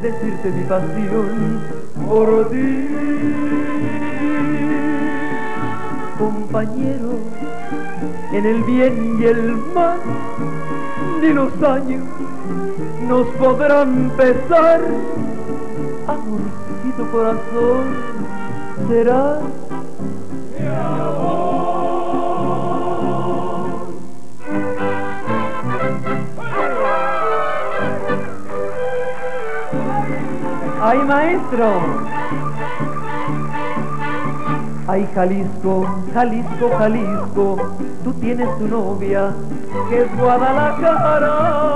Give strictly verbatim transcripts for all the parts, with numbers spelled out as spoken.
decirte mi pasión por ti. Compañero, en el bien y el mal, ni los años nos podrán pesar. Amorcito corazón, será mi amor. ¡Ay, maestro! ¡Ay, Jalisco, Jalisco, Jalisco! Tú tienes tu novia, que es Guadalajara.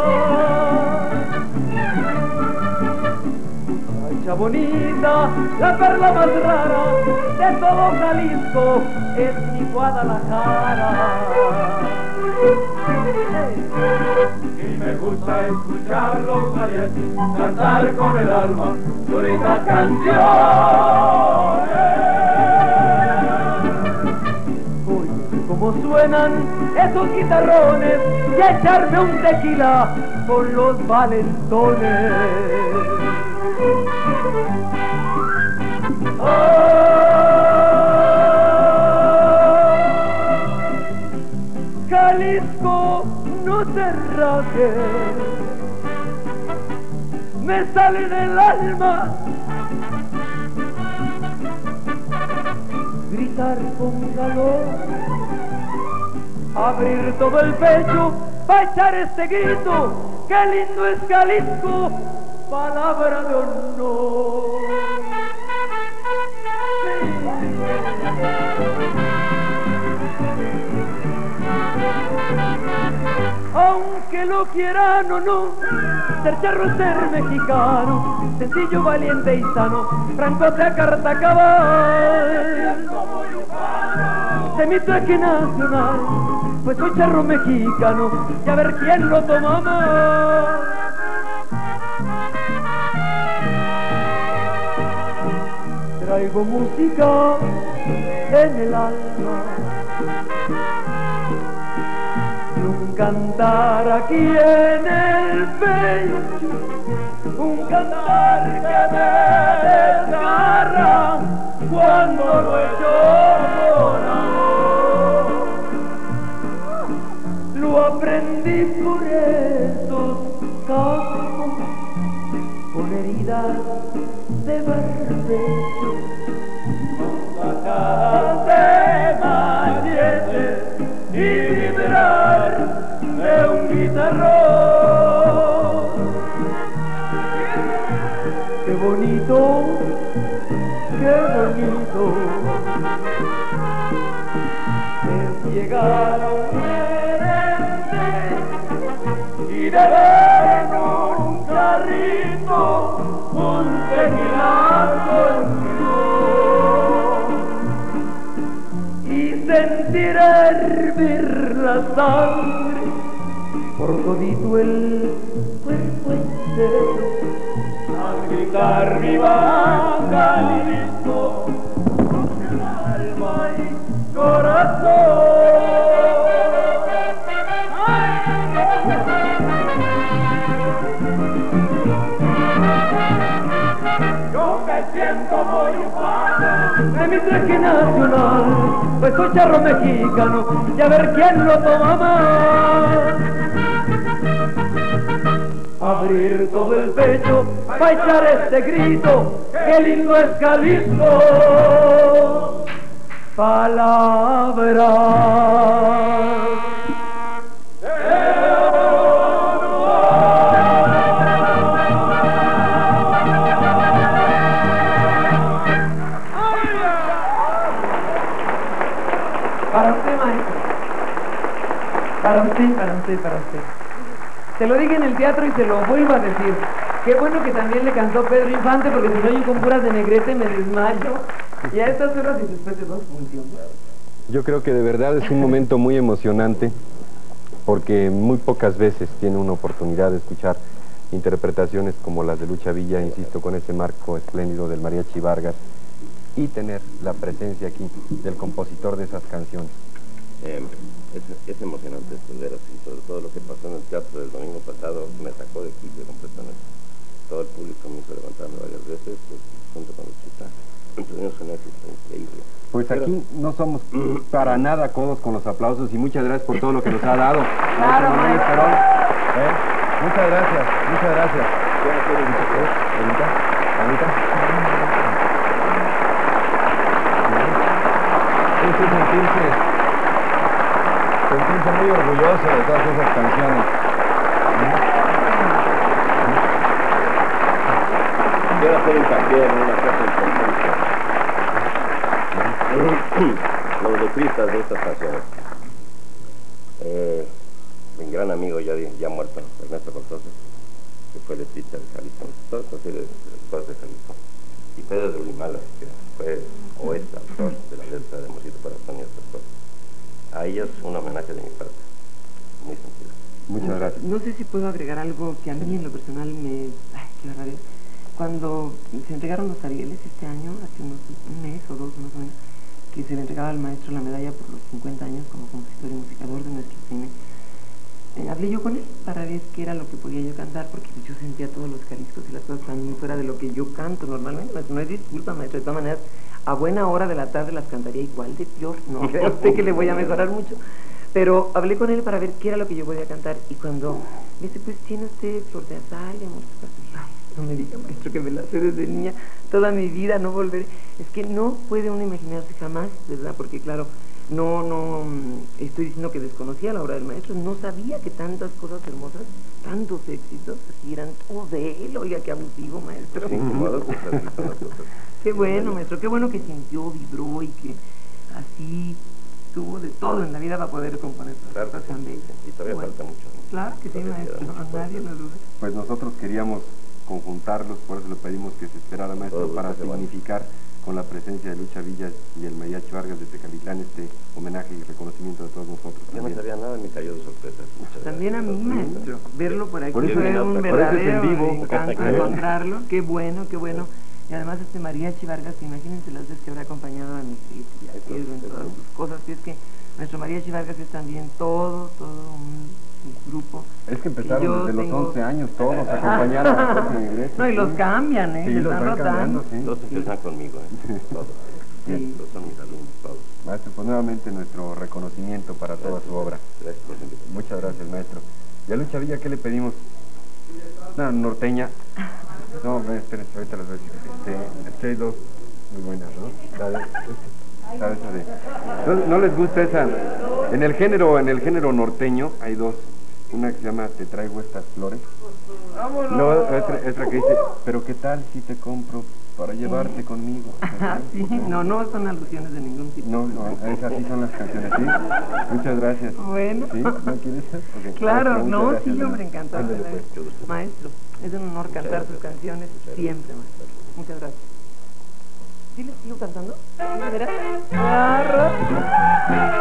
¡Ay, Chabonita, la perla más rara de todo Jalisco es mi Guadalajara! Y me gusta escuchar los mariachis cantar con el alma bonitas canciones. Uy, cómo suenan esos guitarrones, y a echarme un tequila con los valentones. ¡Ah! Jalisco, no te rajes, me sale del alma gritar con calor, abrir todo el pecho para echar este grito. ¡Qué lindo es Jalisco! Palabra de honor. Aunque lo quieran o no, ser charro es ser mexicano, sencillo, valiente y sano, franco de carta cabal. De mi traje nacional, pues soy charro mexicano, y a ver quién lo toma más. Traigo música en el alma, un cantar aquí en el pecho, un cantar que me desgarra cuando lo echo por amor. Lo aprendí por esos campos, con heridas de barbecho, con bajadas de machetes y vibrar de un guitarrón. ¡Qué bonito, qué bonito es llegar a un gerente y beber en un carrito un tequilazo y sentir hervir la sangre por todito el cuerpo entero, al gritar viva Jalisco con el alma y corazón. Yo me siento muy ufano de mi traje nacional, pues soy charro mexicano, y a ver quién lo toma más. Abrir todo el pecho para echar este grito, qué lindo es Jalisco. Palabra de Para usted, maestro. Para usted, para usted, para usted. Se lo dije en el teatro y se lo vuelvo a decir. Qué bueno que también le cantó Pedro Infante, porque si no yo con puras de Negrete me desmayo. Y a estas horas y después de dos funciones. Yo creo que de verdad es un momento muy emocionante, porque muy pocas veces tiene una oportunidad de escuchar interpretaciones como las de Lucha Villa, insisto, con ese marco espléndido del Mariachi Vargas, y tener la presencia aquí del compositor de esas canciones. Eh, es, es emocionante esto, ver así, sobre todo lo que pasó en el teatro del domingo pasado, me sacó de quicio completamente. todo el público me hizo levantarme varias veces, pues, junto con Luchita. Tuvimos un éxito increíble. Pues Pero- aquí no somos para nada codos con los aplausos y muchas gracias por todo lo que nos ha dado. Claro, Maestro Manuel maestro. Perón. ¿Eh? Muchas gracias, muchas gracias. ¿Qué hacer el muchacho? Anita, Anita. Es sentirse, sentirse muy orgulloso de todas esas canciones. Quiero hacer hincapié en una cosa importante. Los letristas de estas canciones. Eh, mi gran amigo ya, ya muerto, Ernesto Cortoso, que fue letrista de Jalisco, todos conocidos después de Jalisco. Y Pedro de Ulimalas, que fue o es autor de la letra de Mosito para Sonia y otras cosas. A ellos un homenaje de mi parte, muy sentido. Muchas gracias. No sé si puedo agregar algo que a mí en lo personal me... Ay, qué barbaridad. Cuando se entregaron los Arieles este año, hace unos un mes o dos más o menos, que se le entregaba al maestro la medalla por los cincuenta años como compositor y musicador de nuestro cine, eh, hablé yo con él para ver qué era lo que podía yo cantar, porque yo sentía todos los Jaliscos y las cosas tan muy fuera de lo que yo canto normalmente. No es disculpa, maestro, de todas maneras, a buena hora de la tarde las cantaría igual de peor, no crea usted que le voy a mejorar mucho. Pero hablé con él para ver qué era lo que yo podía cantar, y cuando me dice, pues tiene usted Flor de Azal, amor, ay, no me diga, maestro, que me la sé desde niña, toda mi vida, no volveré. Es que no puede uno imaginarse jamás, ¿verdad? Porque claro, no, no, estoy diciendo que desconocía la obra del maestro, no sabía que tantas cosas hermosas, tantos éxitos, así eran todos de él. Oiga, qué abusivo, maestro. Sí, modo, pues, así son las cosas. Qué bueno, maestro, qué bueno que sintió, vibró y que así tuvo de todo en la vida para poder componer Claro que cosas tan sí, bellas. y todavía Bueno, falta mucho. claro que sí, Todavía queda maestro, mucho por nadie hacer. lo duda. Pues nosotros queríamos conjuntarlos, por eso le pedimos que se esperara, maestro, Todo gusto, para se vale. significar con la presencia de Lucha Villa y el Mariachi Vargas de Tecalitlán este homenaje y reconocimiento de todos nosotros. Yo no también. sabía nada, me cayó de sorpresa. Muchas También a mí, gracias. maestro, verlo por aquí Por eso fue es- un por eso es en verdadero vivo. encanto ¿Eh? encontrarlo. Qué bueno, qué bueno. Y además este Mariachi Vargas, imagínense las veces que habrá acompañado a mi hijito y a Eso, Pedro en eso. todas sus cosas. Y es que nuestro Mariachi Vargas es también todo, todo un, un grupo. Es que empezaron Y yo desde tengo- los once años todos acompañaron a Jorge Negrete. No, y los Sí. cambian, ¿eh? Sí, Se los están van rotando. cambiando, sí. Todos empiezan conmigo, ¿eh? Todos. Sí. Todos son mis alumnos, todos. Maestro, pues nuevamente nuestro reconocimiento para toda su obra. Gracias por la invitación. Muchas gracias, maestro. Y a Lucha Villa, ¿qué le pedimos? Una norteña. No, espérense, ahorita les voy a decir. Este, es que hay dos muy buenas, ¿no? La de, la de esa de- ¿No, no les gusta esa? En el género, en el género norteño hay dos. Una que se llama Te traigo estas flores. No, otra, otra que dice, pero ¿qué tal si te compro para llevarte conmigo? Ah, sí, no, no son alusiones de ningún tipo. No, no, esas sí son las canciones, ¿sí? Muchas gracias. Bueno. ¿Sí? ¿No quieres? Ok. Claro, Muchas no, gracias, sí, hombre, maestro. encantado. Ándale, de la- pues. Maestro, es un honor cantar sus canciones siempre, maestro. Muchas gracias. ¿Sí les sigo cantando? ¿De veras? Claro.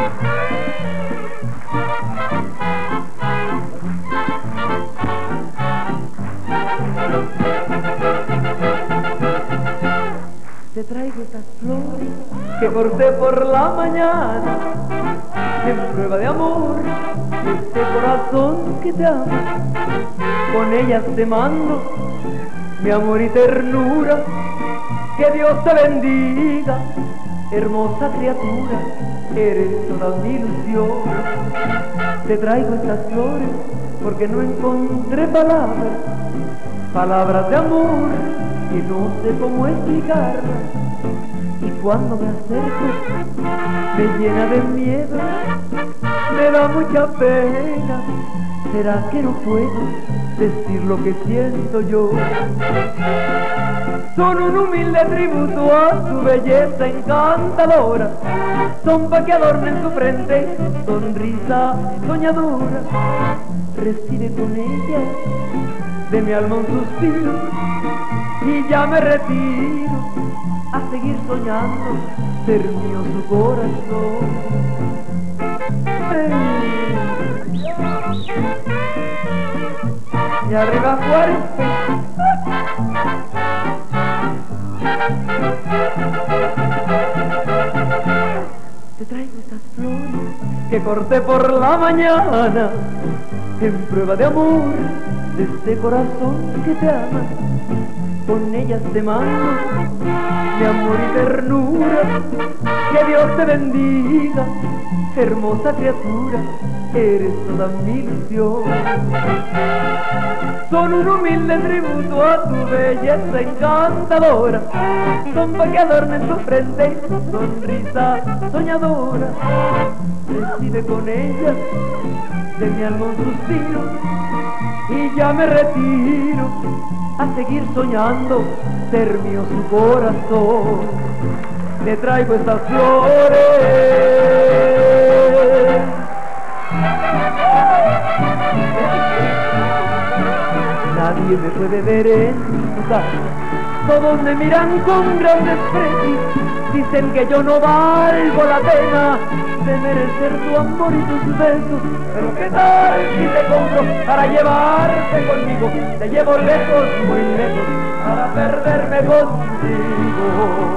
Te traigo estas flores que corté por la mañana en prueba de amor, este corazón que te ama, con ellas te mando mi amor y ternura, que Dios te bendiga, hermosa criatura, eres toda mi ilusión. Te traigo estas flores porque no encontré palabras, palabras de amor, que no sé cómo explicarlas. Y cuando me acerco, me llena de miedo, me da mucha pena. ¿Será que no puedo decir lo que siento yo? Son un humilde tributo a su belleza encantadora, son pa' que adornen su frente sonrisa soñadora. Reside con ella de mi alma un suspiro, y ya me retiro a seguir soñando ser mío su corazón. Hey. Y arriba fuerte. Te traigo estas flores que corté por la mañana en prueba de amor, de este corazón que te ama, con ellas te mando mi amor y ternura. Que Dios te bendiga, hermosa criatura, eres toda mi ilusión. Son un humilde tributo a tu belleza encantadora, son pa' que adornen tu frente y tu sonrisa soñadora. Recibe con ellas de mi alma un suspiro y ya me retiro a seguir soñando ser mío su corazón. Le traigo estas flores, nadie me puede ver en tu casa, todos me miran con gran desprecio, dicen que yo no valgo la pena de merecer tu amor y tus besos. Pero qué tal si te compro para llevarte conmigo, te llevo lejos, muy lejos, para perderme contigo.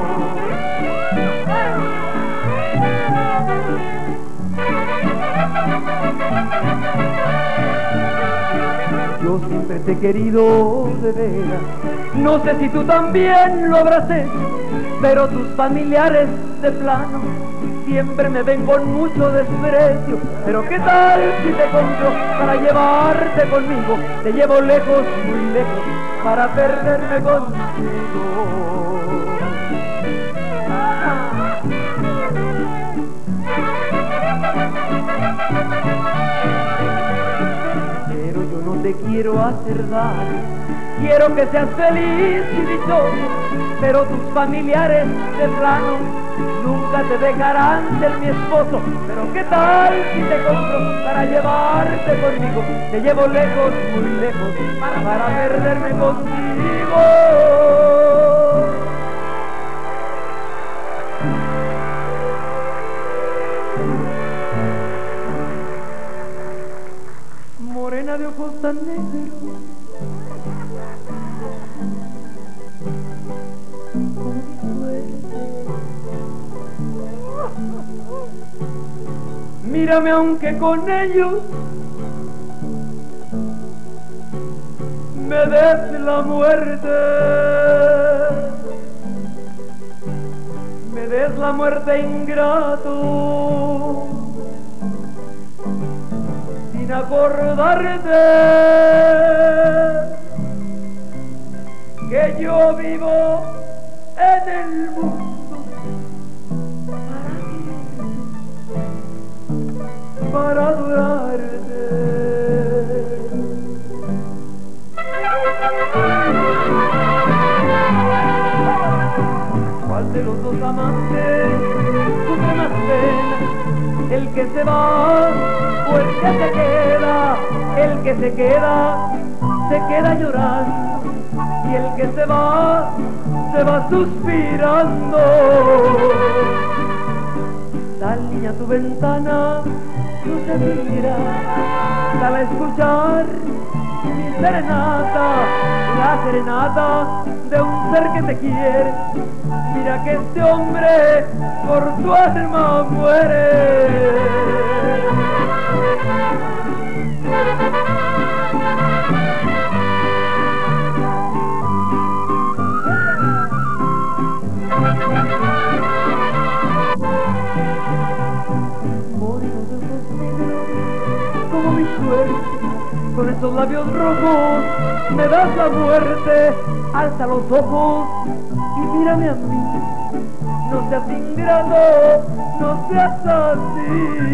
Yo siempre te he querido de veras, no sé si tú también lo habrás hecho, pero tus familiares de plano siempre me ven con mucho desprecio. Pero qué tal si te compro para llevarte conmigo, te llevo lejos, muy lejos, para perderme contigo. Pero yo no te quiero hacer daño, quiero que seas feliz y dichoso, pero tus familiares de plano nunca te dejarán ser mi esposo. Pero qué tal si te compro para llevarte conmigo, te llevo lejos, muy lejos, para, para perderme contigo. Morena de ojos tan negros, mírame aunque con ellos me des la muerte, me des la muerte ingrato, sin acordarte que yo vivo en el mundo para adorarte. ¿Cuál de los dos amantes sufre más pena? ¿El que se va o el que se queda? El que se queda, se queda llorando, y el que se va, se va suspirando. Sal, niña, a tu ventana, no se mira, sal a escuchar mi serenata, la serenata de un ser que te quiere. Mira que este hombre por tu alma muere. Como mi suerte, con esos labios rojos me das la muerte. Alza los ojos y mírame a mí, no seas ingrato, no seas así.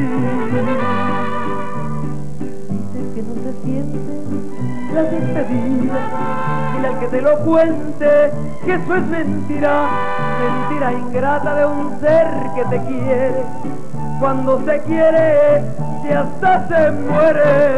Dice que no se siente la despedida, dile al que te lo cuente que eso es mentira, mentira ingrata de un ser que te quiere. Cuando se quiere, si hasta se muere.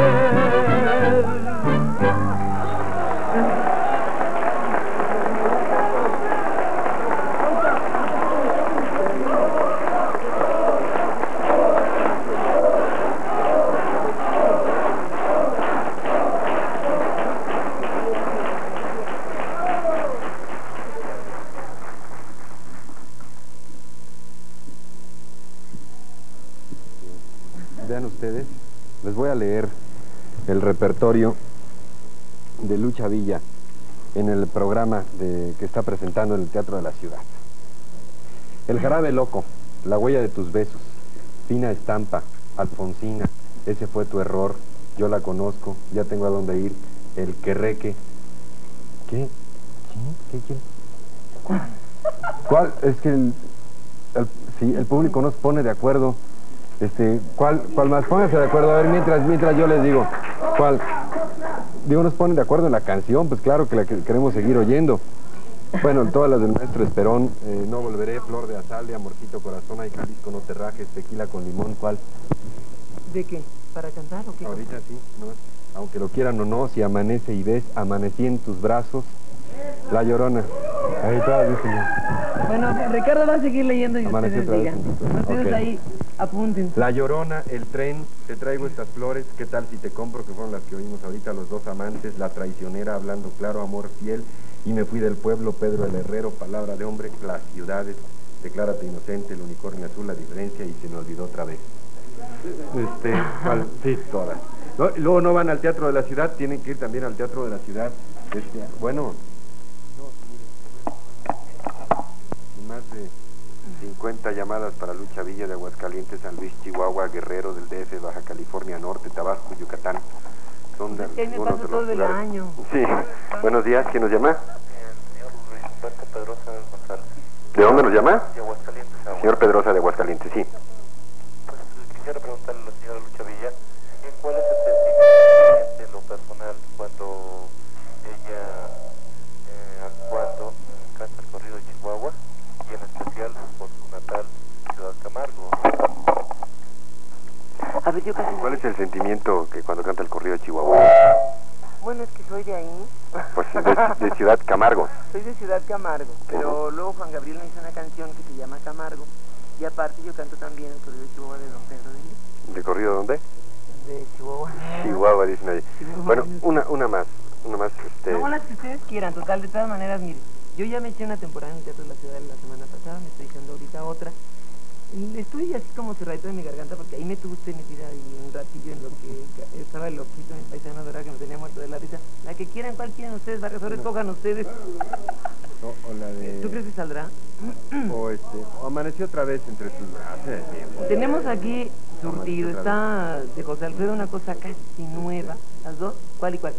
Vean ustedes, les voy a leer el repertorio de Lucha Villa en el programa de, que está presentando en el Teatro de la Ciudad. El jarabe loco, la huella de tus besos, fina estampa, Alfonsina, ese fue tu error, yo la conozco, ya tengo a dónde ir, el querreque. ¿Qué? ¿Qué? ¿Qué? ¿Cuál? ¿Cuál? Es que el, el, sí, el público no se pone de acuerdo. Este, ¿cuál, cuál más? Pónganse de acuerdo, a ver, mientras, mientras yo les digo, ¿cuál? Digo, nos ponen de acuerdo en la canción, pues claro que la que queremos seguir oyendo. Bueno, todas las del maestro Esperón, eh, No Volveré, Flor de Azalea, Amorcito Corazón, Ay Jalisco No Te Rajes, Tequila con Limón, ¿cuál? ¿De qué? ¿Para cantar o qué? Ahorita sí, ¿no? Aunque lo quieran o no, si amanece y ves, amanecí en tus brazos, La Llorona. Ahí todas dicen. Bueno, Ricardo va a seguir leyendo y Amaneció ustedes otra vez digan. en tu- Ustedes Ok. ahí apunten. La Llorona, El Tren, Te traigo estas flores, ¿qué tal si te compro? Que fueron las que oímos ahorita, Los dos amantes, La traicionera, Hablando claro, Amor fiel, Y me fui del pueblo, Pedro el herrero, Palabra de hombre, Las ciudades, Declárate inocente, El unicornio azul, La diferencia y Se me olvidó otra vez. Este, ¿cuál? Sí, todas. No, y luego no van al Teatro de la Ciudad, tienen que ir también al Teatro de la Ciudad. Este, bueno, más de cincuenta llamadas para Lucha Villa de Aguascalientes, San Luis, Chihuahua, Guerrero, del D F, Baja California Norte, Tabasco, Yucatán. Son de Es que ahí me algunos paso de todo los el lugares. año. Sí, buenos días, ¿quién nos llama? El señor Luis Humberto Pedrosa González, ¿De dónde nos llama? de Aguascalientes. Agua. Señor Pedrosa de Aguascalientes, sí. Pues quisiera preguntarle a la señora Lucha Villa, ¿eh, ¿cuál es el sentimiento en lo personal cuando ella, eh, actuando, eh, canta el corrido de Chihuahua y en especial por su natal Ciudad Camargo? A ver, yo casi no- ¿Cuál es el sentimiento que cuando canta el corrido de Chihuahua? Bueno, es que soy de ahí. Pues de, de Ciudad Camargo. Soy de Ciudad Camargo, pero luego Juan Gabriel me hizo una canción que se llama Camargo. Y aparte yo canto también el corrido de Chihuahua de Don Pedro de Liz. ¿De corrido dónde? De Chihuahua. Chihuahua, dicen ahí. Chihuahua. Bueno, una, una más, una más, este... No, las que ustedes quieran, total, de todas maneras, mire, yo ya me eché una temporada en el Teatro de la Ciudad la semana pasada, me estoy echando ahorita otra. Y estoy así como cerradito de mi garganta porque ahí me tuvo usted metida ahí un ratillo en lo que estaba el loquito, mi paisano, ¿verdad? Que me tenía muerto de la risa. La que quieran, ¿cuál quieren ustedes? Barresores, cojan ustedes. O, o la de... ¿Tú crees que saldrá? O este... O amaneció otra vez entre tus... Hace tiempo. Tenemos aquí surtido, Amaneció está de José Alfredo una cosa casi nueva. ¿Las dos? ¿Cuál y cuál?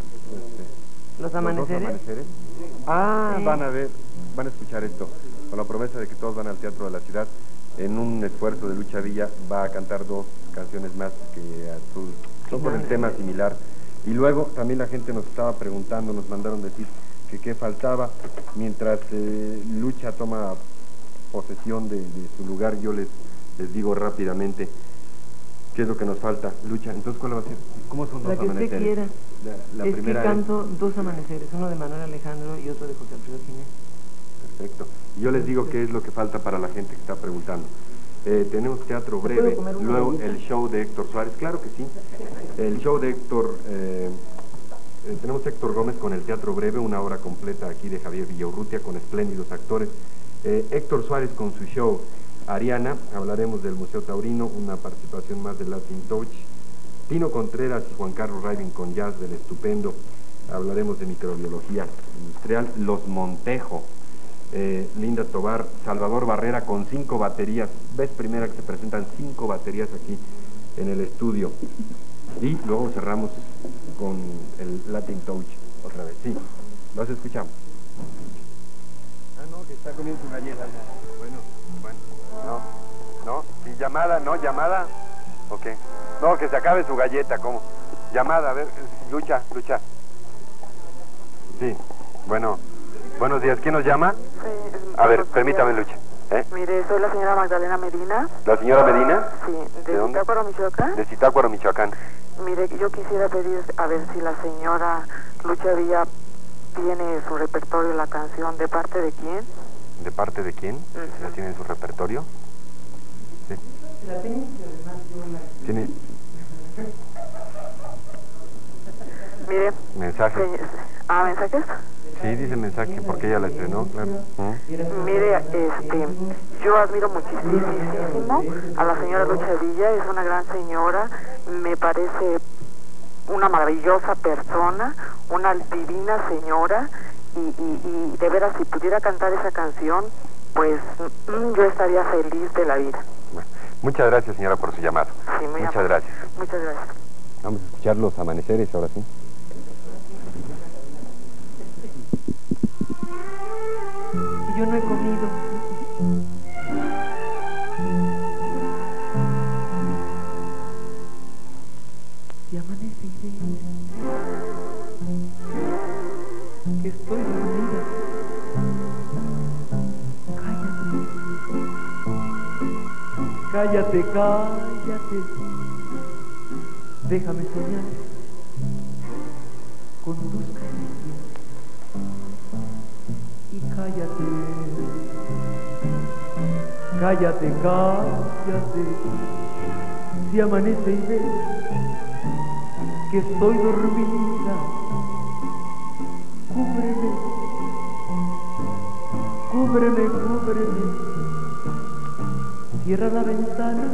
Este, ¿Los ¿Los amaneceres? dos amaneceres? Ah, Sí. van a ver, van a escuchar esto. Con la promesa de que todos van al Teatro de la Ciudad. En un esfuerzo de Lucha Villa va a cantar dos canciones más que a su, son por el tema similar. Y luego también la gente nos estaba preguntando, nos mandaron decir que qué faltaba. Mientras eh, Lucha toma posesión de, de su lugar, yo les, les digo rápidamente qué es lo que nos falta. Lucha, entonces ¿cuál va a ser? ¿Cómo son La dos que usted amaneceres? quiera. La, la Es que primera canto dos amaneceres, uno de Manuel Alejandro y otro de José Alfredo Jiménez. Perfecto. Y yo les digo qué es lo que falta para la gente que está preguntando. Eh, tenemos teatro breve, puedo comer una luego galleta? el show de Héctor Suárez, claro que sí. El show de Héctor, eh, eh, tenemos Héctor Gómez con el teatro breve, una hora completa aquí de Javier Villaurrutia con espléndidos actores. Eh, Héctor Suárez con su show Ariana, hablaremos del Museo Taurino, una participación más de Latin Touch. Tino Contreras y Juan Carlos Raven con jazz del estupendo, hablaremos de microbiología industrial. Los Montejo. Eh, Linda Tobar, Salvador Barrera con cinco baterías, vez primera que se presentan cinco baterías aquí en el estudio. Y luego cerramos con el Latin Touch otra vez. Sí, los escuchamos. Ah, no, que está comiendo su galleta. Bueno, bueno, no, no, sin llamada, no, llamada. Ok, no, que se acabe su galleta, ¿cómo? Llamada, a ver, lucha, lucha. Sí, bueno. Buenos días, ¿quién nos llama? Sí, A ver, buenos permítame, días. Lucha. ¿Eh? Mire, soy la señora Magdalena Medina. ¿La señora Medina? Sí, ¿De de dónde? Zitácuaro, Michoacán. De Zitácuaro, Michoacán. Mire, yo quisiera pedir a ver si la señora Lucha Villa tiene su repertorio la canción. ¿De parte de quién? ¿De parte de quién? Ujú. ¿La tiene en su repertorio? Sí. La tengo y además yo la... ¿Tiene Mire. mensaje? se- ah, ¿mensajes? Sí, dice mensaje porque ella la estrenó, claro. ¿Mm? Mire, este, yo admiro muchísimo a la señora Lucha Villa, es una gran señora, me parece una maravillosa persona, una divina señora, y, y, y de veras, si pudiera cantar esa canción, pues mm, yo estaría feliz de la vida. Bueno, muchas gracias, señora, por su llamado. Sí, muy muchas amable. gracias. Muchas gracias. Vamos a escuchar los amaneceres ahora sí. Y yo no he comido. Si amanece y ve que estoy dormida, cállate, cállate, cállate, déjame soñar con tus caricias y cállate, cállate, cállate, si amanece y ve que estoy dormida, cúbreme, cúbreme, cúbreme, cierra la ventana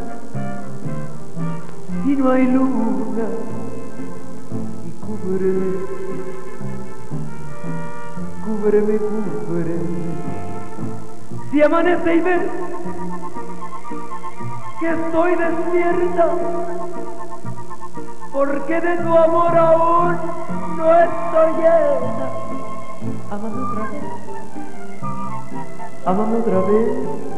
si no hay luna y cúbreme, cúbreme, cúbreme, si amanece y ve que estoy despierta, porque de tu amor aún no estoy llena. Amame otra vez, amame otra vez,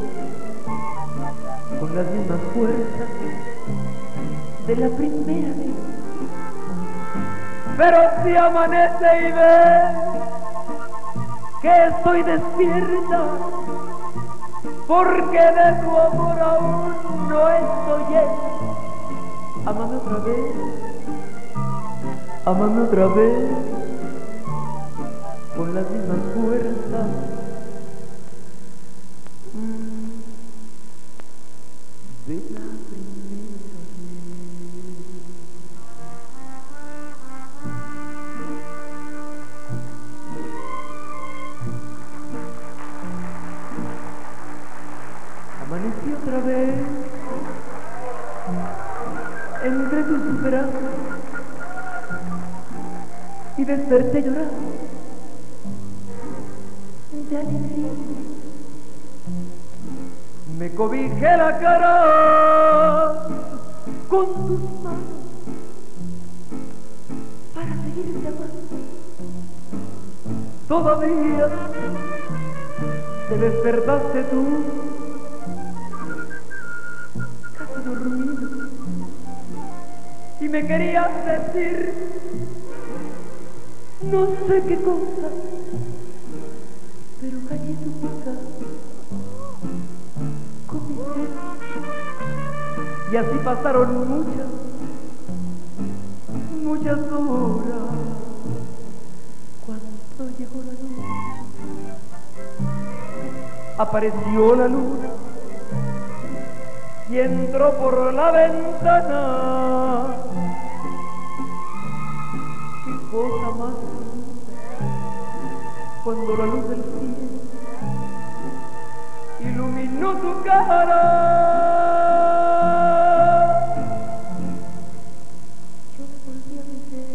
con las mismas fuerzas de la primera vez. Pero si amanece y ve que estoy despierta, porque de tu amor aún no estoy llena. Amame otra vez, amame otra vez, con las mismas fuerzas mm, de la primera vez. Amanecí otra vez entre tus brazos y desperté llorando de alegría. Me cobijé la cara con tus manos para seguirte amando. Todavía te despertaste tú, casi dormido, y me querías decir no sé qué cosa, pero callé tu boca con mis besos. Y así pasaron muchas, muchas horas. Cuando llegó la noche, apareció la luna y entró por la ventana. Qué cosa más bonita cuando la luz del cielo iluminó tu cara. Yo me volví a meter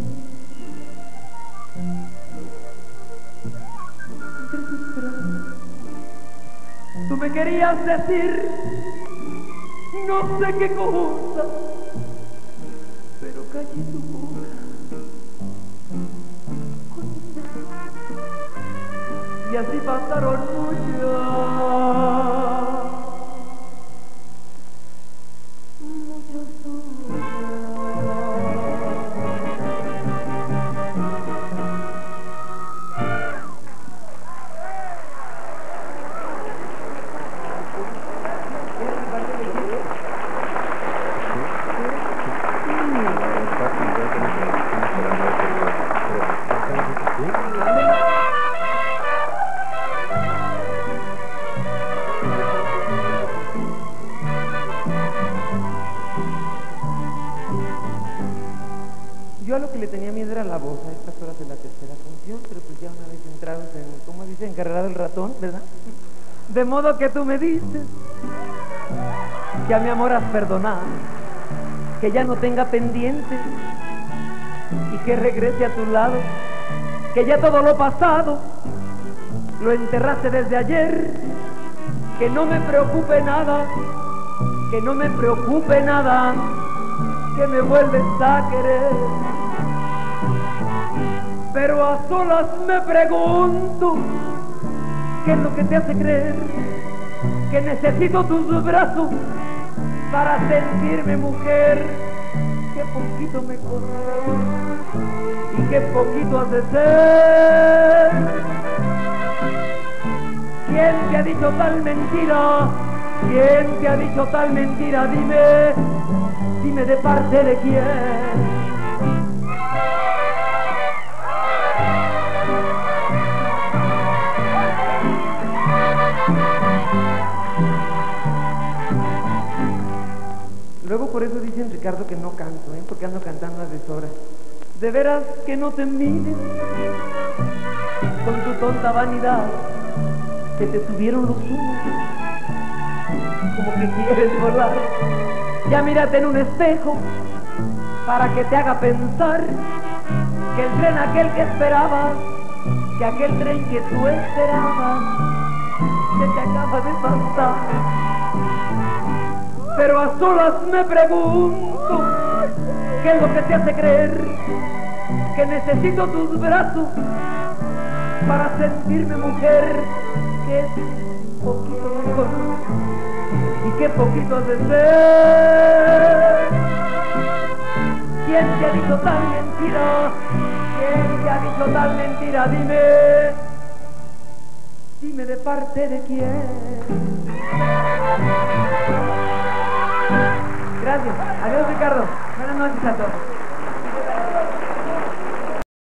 entre tus brazos. Tú me querías decir no sé qué cosa, pero callé tu boca con mis besos. Y así pasaron muchas, muchas horas. Yo a lo que le tenía miedo era la voz a estas horas de la tercera función, pero pues ya una vez entrados en, ¿cómo dice? Encarrerado el ratón, ¿verdad? De modo que tú me dices que a mi amor has perdonado, que ya no tenga pendientes, que regrese a tu lado, que ya todo lo pasado lo enterraste desde ayer, que no me preocupe nada, que no me preocupe nada, que me vuelves a querer. Pero a solas me pregunto, ¿qué es lo que te hace creer que necesito tus brazos para sentirme mujer? Qué poquito me conoces y qué poquito has de ser. ¿Quién te ha dicho tal mentira? ¿Quién te ha dicho tal mentira? Dime, dime de parte de quién. Luego por eso dicen, Ricardo, que no canto, ¿eh? Porque ando cantando a deshora. De veras que no te mires con tu tonta vanidad, que te subieron los humos, como que quieres volar. Ya mírate en un espejo para que te haga pensar que el tren aquel que esperabas, que aquel tren que tú esperabas, se te acaba de pasar. Pero a solas me pregunto, ¿qué es lo que te hace creer que necesito tus brazos para sentirme mujer? Que es poquito mejor y qué poquito has de ser. ¿Quién te ha dicho tal mentira? ¿Quién te ha dicho tal mentira? Dime, dime de parte de quién. Gracias. Adiós, Ricardo. Buenas noches a todos.